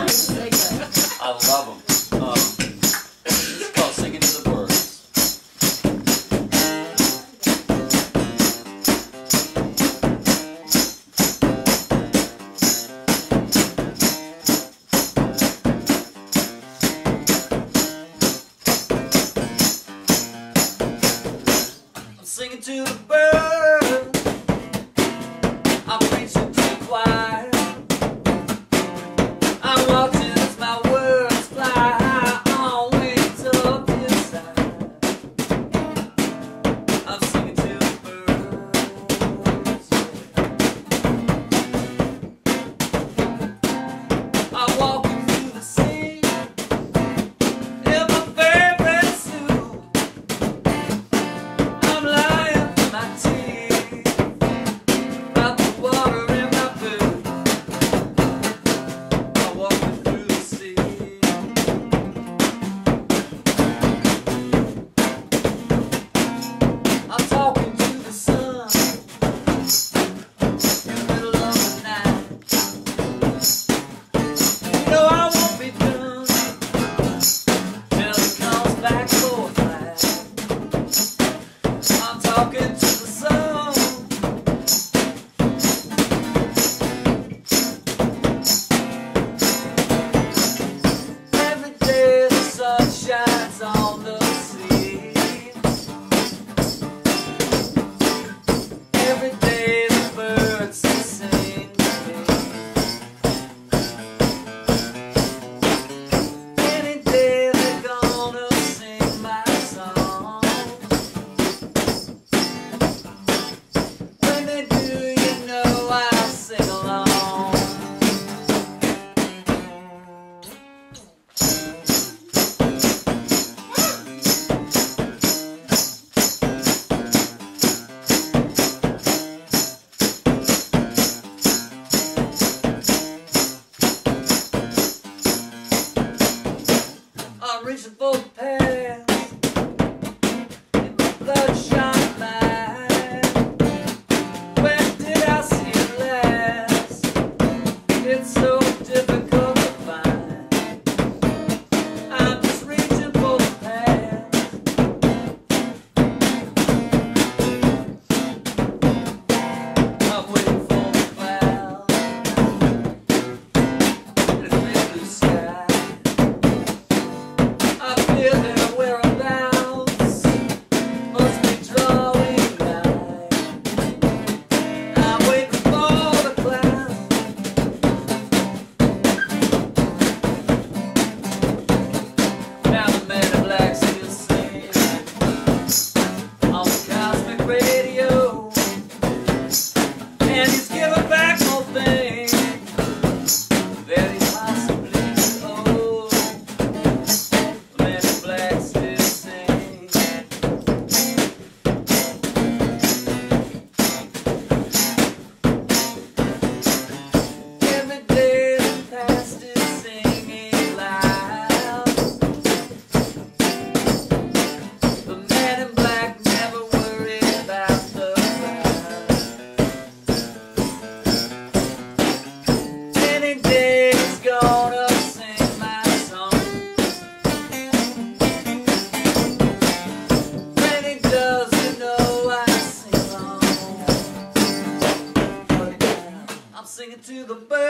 I love them. This is called Singing to the Birds. I'm singing to the birds. I'm preaching to the choir. I'm watching as my words fly on wings up inside. I'm singing to the birds. I'm walking through the sea in my favorite suit. I'm lying for my teeth about the water in my boot. I'm walking through the sea. I'm talking to the sun in the middle of the night. You know I won't be done till it comes back for a flight. I'm talking to the sun. Every day the sun shines on the sea. Every day the birds sing to me. Any day they're gonna sing my song. When they do, you know I'll sing along. I'm reaching for the past in my bloodshot mind. When did I see it last? It's so difficult to find. I'm just reaching for the past. I'm waiting for the clouds in the big blue sky. I feel their whereabouts must be drawing nigh. I'm waiting for the clouds. Now the man in black still singing on the cosmic radio, and he's giving back more things that he possibly owed. The man in black still sings. Every day the past is singing loud. The man in black never worried about the crowd. Any day he's gonna sing my song. When he does, you know I sing along. I'm singing to the birds.